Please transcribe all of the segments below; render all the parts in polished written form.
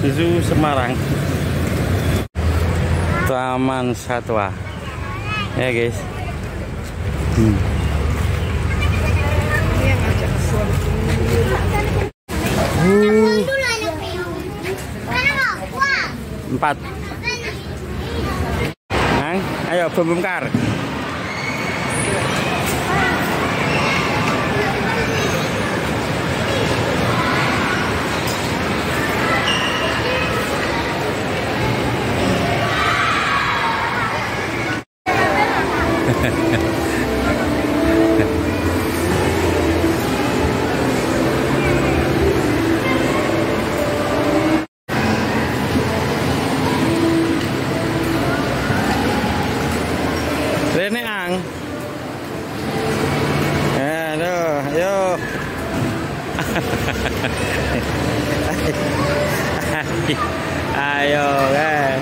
Zoo Semarang, Taman Satwa, ya guys. Empat. Nang, ayo bongkar. Rene ang. Aduh, ayo. Ayo, kan.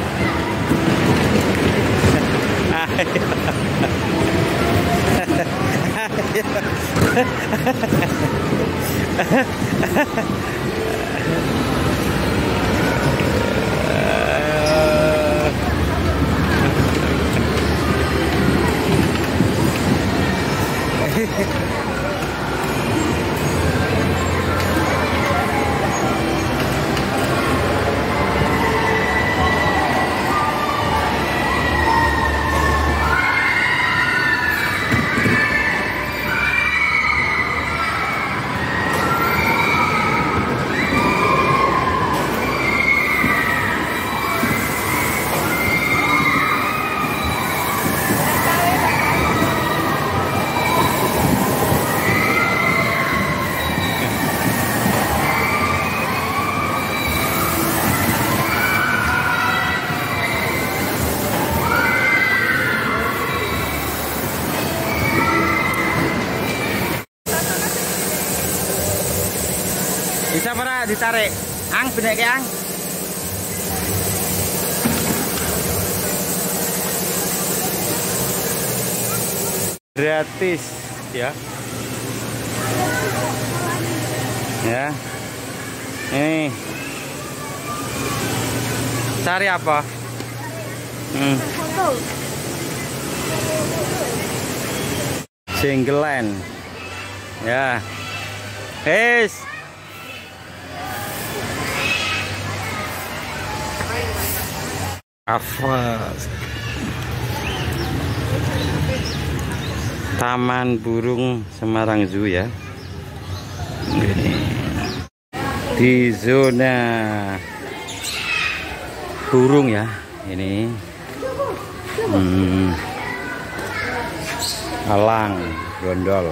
Bisa para ditarik, ang benek ang. Gratis ya. Ya. Nih. Cari apa? Jenggelan. Ya. Apa? Taman Burung Semarang Zoo ya. Ini di zona burung ya. Ini alang gondol.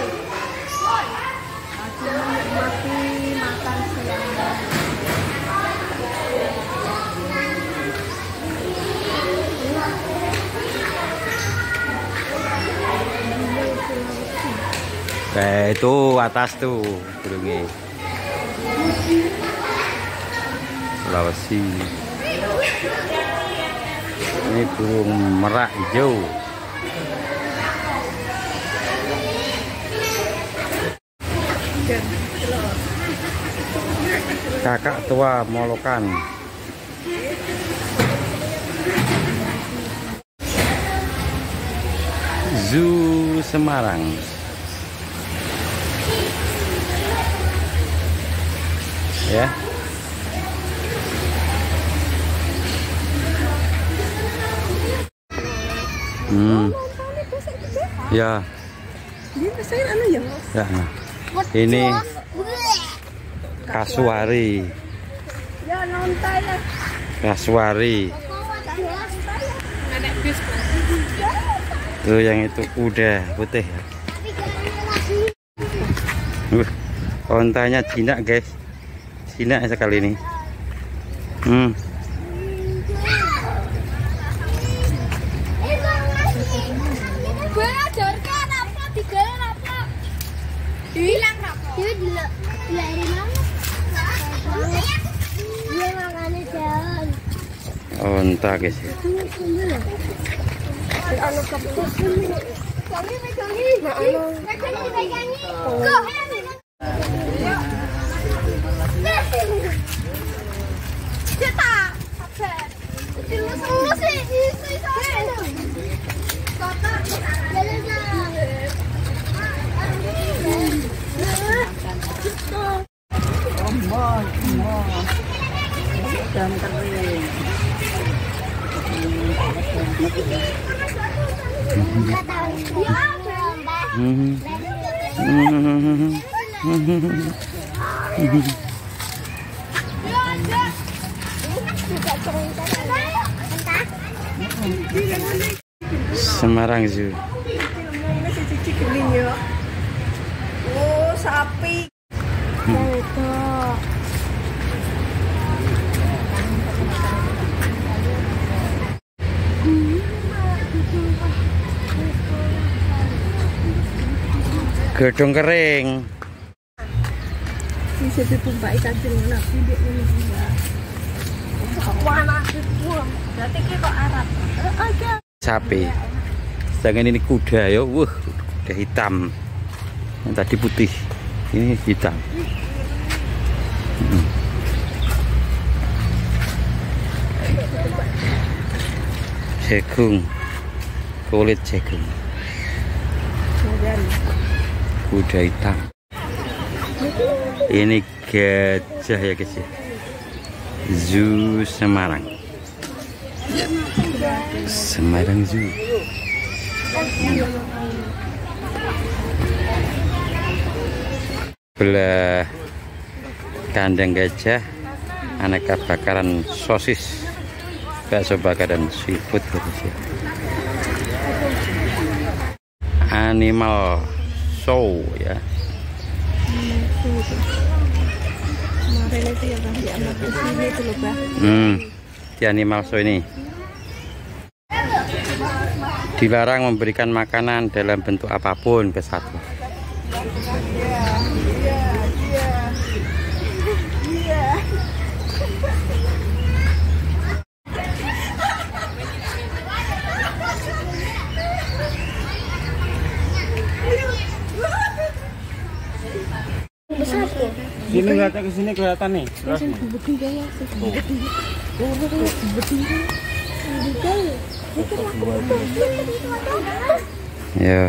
Itu atas tuh burungnya. Sulawesi. Ini burung merak hijau. Kakak tua Molokan. Zoo Semarang. Ya. Ya. Ya. Ini kasuari. Kasuari. Tuh yang itu kuda putih. Ontanya jinak guys. Jinak sekali ini. Onta guys. Udang kering. Semarang Zoo. Oh, sapi. Gedung kering. Bisa ditumpahi kancing nabi dia ini enggak. Warna itu. Berarti ki kok Arab. Aja. Sapi. Sedangkan ini kuda ya. Wah, kuda hitam. Yang tadi putih. Ini hitam. Jagung. Kulit jagung. Kuda hitam. Ini gajah ya guys ya. Zoo Semarang. Semarang Zoo. Belah kandang gajah, aneka bakaran sosis, bakso bakar dan seafood ya guys ya. Animal show ya. Kemarin itu yang di amat sini itu loh, Bah. Di animal show ini dilarang memberikan makanan dalam bentuk apapun ke satwa. Sini kelihatan, ke sini kelihatan nih. Ya.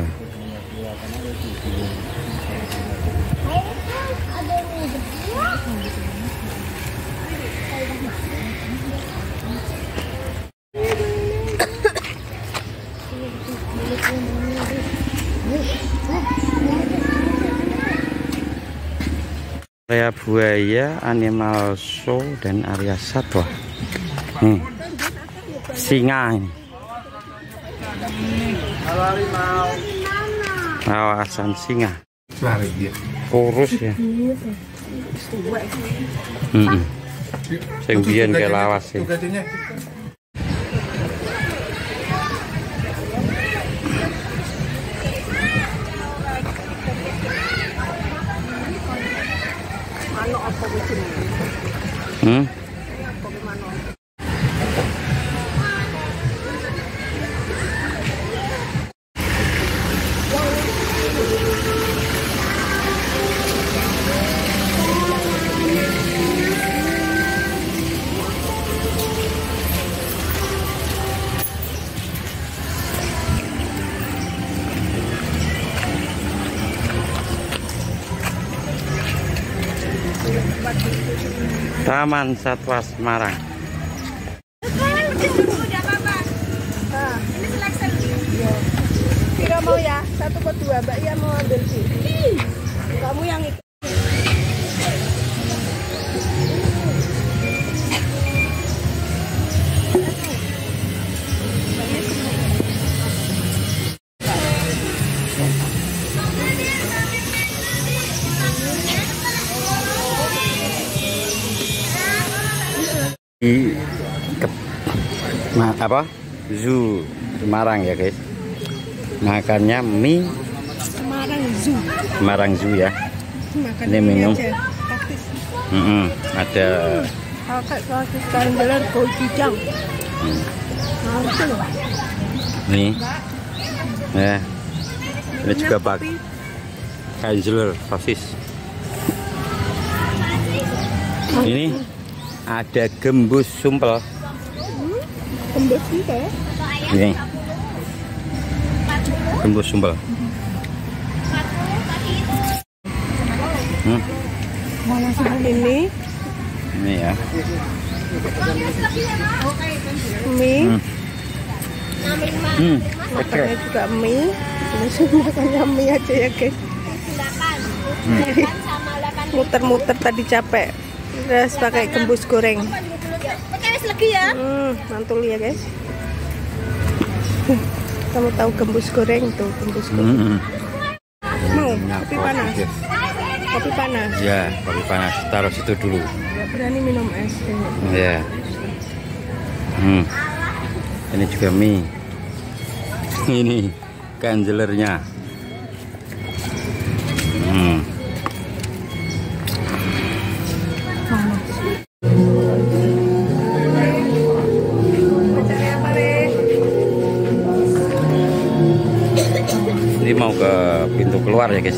Area buaya, animal show dan area satwa. Nih, singa ini. Kawasan singa. Kurus ya. Sing biyen ke lawas ya. Taman Satwa Semarang. Kira mau ya, 1 ke 2, Mbak ya mau ambil sih. Kamu yang ikut. Di apa? Zoo Semarang ya guys. Makannya mie Semarang Zoo. Semarang Zoo ya. Makan ini minum. Ada pakai sosis kandelan gochujang. nih ya. Ini juga bak kanjeler sosis. Ini ada gembus sumpel. Gembus sumpel. Ini gembus sumpel. Ini ya. Mie. Oke. Makannya juga mie. Makannya mie aja ya guys. Muter-muter tadi capek. Terus pakai gembus goreng. lagi ya. Mantul ya guys. Kamu tahu gembus goreng tuh, gembus goreng. Mau kopi panas? Kopi panas? Ya, kopi panas. Taruh situ dulu. Gak berani minum es. Ya. Ini juga mie. Ini kanjelernya. Ini mau ke pintu keluar ya guys.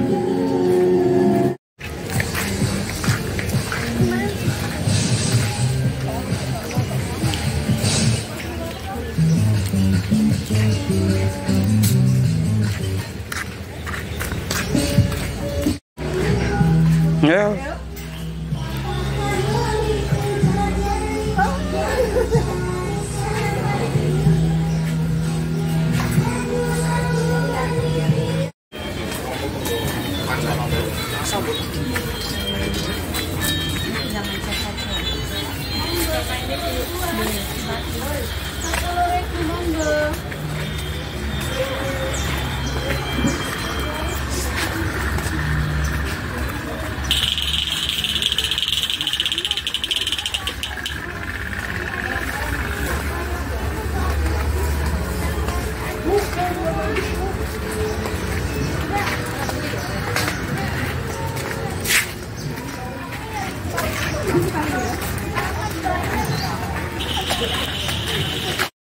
Ya.